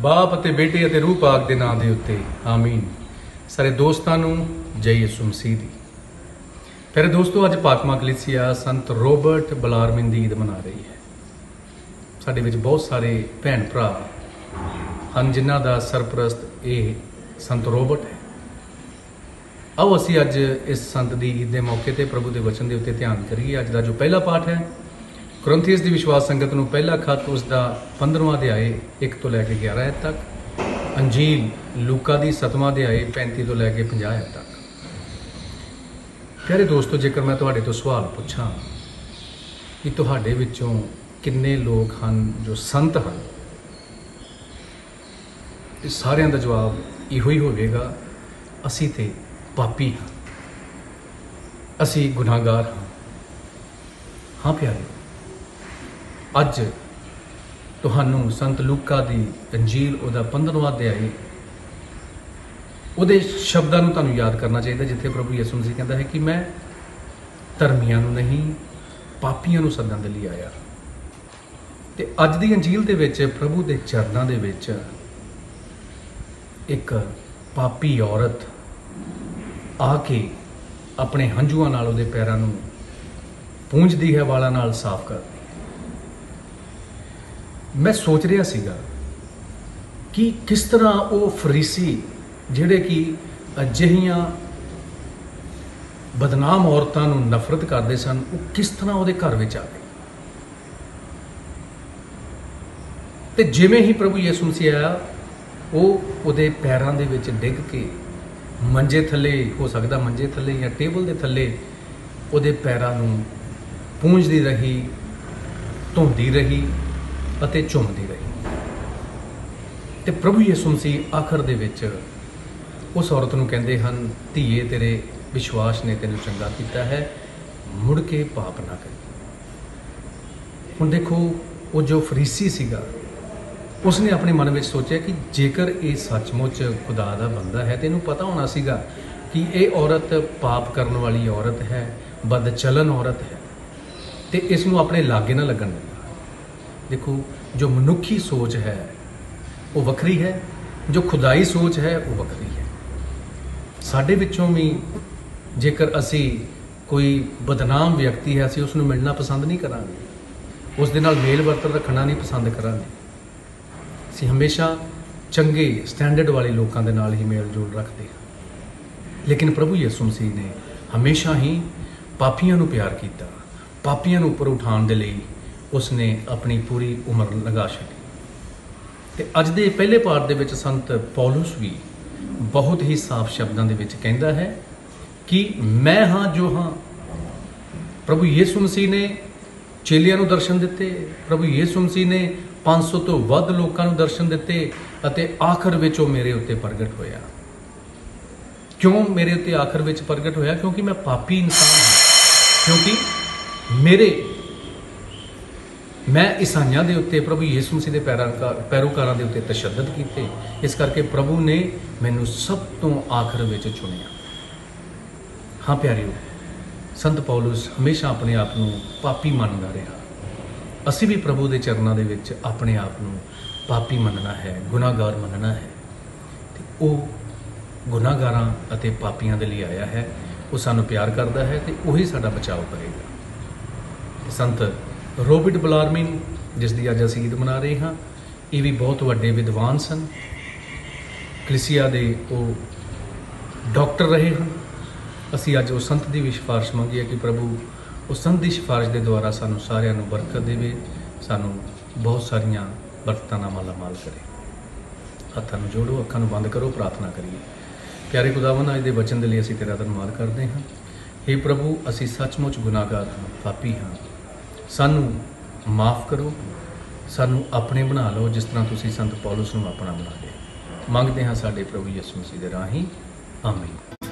बाप अते बेटे अते रूह पाक दे नाम दे उत्ते आमीन। सारे दोस्तां नूं जय यसू मसीह दी। फिर दोस्तों अज पाकमा कलीसिया संत रोबर्ट बलारमिन दी ईद मना रही है। साडे विच बहुत सारे भैन भरा हन जिन्हां दा सरप्रस्त ये संत रोबर्ट है। आओ असीं अज इस संत दी ईद दे मौके ते प्रभु दे वचन दे उत्ते ध्यान करिए। अज दा जो पहला पाठ है कुरिन्थियस दी विश्वास संगत नूं पहला खत उसका 15वां अध्याय 1 तो लैके 11 तक, अंजील लूका दी 7वां अध्याय 35 तो लैके 50 तक। प्यारे दोस्तों, जेकर मैं तुहाडे तो सवाल पूछां कि तुहाडे विचों किन्ने लोग हैं जो संत हैं, सारिਆਂ ਦਾ जवाब इहो ही होवेगा, असीं ते पापी हाँ, असीं गुनाहगार हाँ। हाँ प्यारे, अज तुहानू संत लूका दी अंजील उहदा 15वां अध्याय उहदे शब्दां नूं तुहानू याद करना चाहिए, जिथे प्रभु यसू मसीह कहता है कि मैं धर्मियां नूं नहीं पापियां नूं सदन दे लई आया। ते अज दी अंजील दे विच प्रभु दे चरनां दे विच एक पापी औरत आके अपने हंझुआं नाल उहदे पैरां नूं पूंजदी है, वालां नाल साफ करदी। मैं सोच रहा सीगा कि किस तरह वो फरीसी जिहड़े कि अजिहियां बदनाम औरतां नूं नफरत करते सन, वो किस तरह उहदे घर विच आ गए। ते जिवें ही प्रभु यीशु मसीह आया, वो उहदे पैरां दे विच डिग के मंजे थले, हो सकदा मंजे थले या टेबल दे थले उहदे पैरां नूं पूंजदी रही, धोंदी रही अते झुमदी रही। ते प्रभु यीशु मसीह आखिर दे विच उस औरत नूं कहंदे हन, धीए तेरे विश्वास ने तैनूं चंगा कीता है, मुड़ के पाप ना करी। हुण देखो, वो जो फरीसी सीगा उसने अपने मन में सोचा कि जेकर ये सचमुच खुदा दा बंदा है तो इहनूं पता होना सीगा कि ये औरत पाप करने वाली औरत है, बदचलन औरत है, तो इसनूं अपने लागे ना लगन देना। देखो, जो मनुखी सोच है वो वखरी है, जो खुदाई सोच है वो वखरी है। साडे विचों भी जेकर असी कोई बदनाम व्यक्ति है, असी उसनूं मिलना पसंद नहीं करांगे, उस दे नाल मेल वर्तन रखना नहीं पसंद करांगे। असी हमेशा चंगे स्टैंडर्ड वाले लोगों के नाल ही मेल जोल रखते हैं। लेकिन प्रभु यीशु मसीह ने हमेशा ही पापियां नूं प्यार किया, पापियां नूं उपर उठाउण दे लई उसने अपनी पूरी उम्र लगा छड्डी। ते अज दे पहले पाठ दे विच संत पौलुस भी बहुत ही साफ शब्दां दे विच कहंदा है कि मैं हाँ जो हाँ। प्रभु यीशु मसीह ने चेलियां नूं दर्शन दिते, प्रभु यीशु मसीह ने 500 तो वध लोकां नूं दर्शन दिते, अते आखिर विच वो मेरे उत्ते प्रगट होया। क्यों मेरे उत्ते आखिर विच प्रगट होया? क्योंकि मैं पापी इंसान हाँ, क्योंकि मैं ईसाइयां दे उत्ते प्रभु यीशु मसीह दे पैरोकारां दे उत्ते तशद्दद कीते। इस करके प्रभु ने मैनूं सब तो आखिर विच चुनिया। हाँ प्यारिओ, संत पौलुस हमेशा अपने आप नूं पापी मनदा रहा। असीं भी प्रभु दे चरनां दे विच अपने आप नूं पापी मनना है, गुनाहगार मनना है। ते वो गुनाहगारां अते पापियां दे लई आया है, वो सानूं प्यार करदा है ते उही साडा बचाव करेगा। संत रोबर्ट बलारमिन जिसकी अज असीं ईद मना रहे हाँ, ये भी बहुत वड्डे विद्वान सन, कलीसिया दे वो डॉक्टर रहे हैं। असीं अज उस संत की भी सिफारिश मंगी है कि प्रभु उस संत की सिफारिश के द्वारा सानूं सारिआं नूं बरकत देवे, सानूं बहुत सारियां बरकतां नाल माला माल करे। हत्थां नूं जोड़ो, अखां नूं बंद करो, प्रार्थना करिए। प्यारे खुदावन, अज दे वचन दे लई असीं तेरा धन्नवाद करते हैं। हे प्रभु, असीं सचमुच गुनाहगार हाँ, पापी हाँ, सानू माफ़ करो, सानू अपने बना लो जिस तरह तुसीं संत पौलुस नूं अपना बना लिया। मंगते हैं साडे प्रभु यीशु मसीह दे राहीं, आमीन।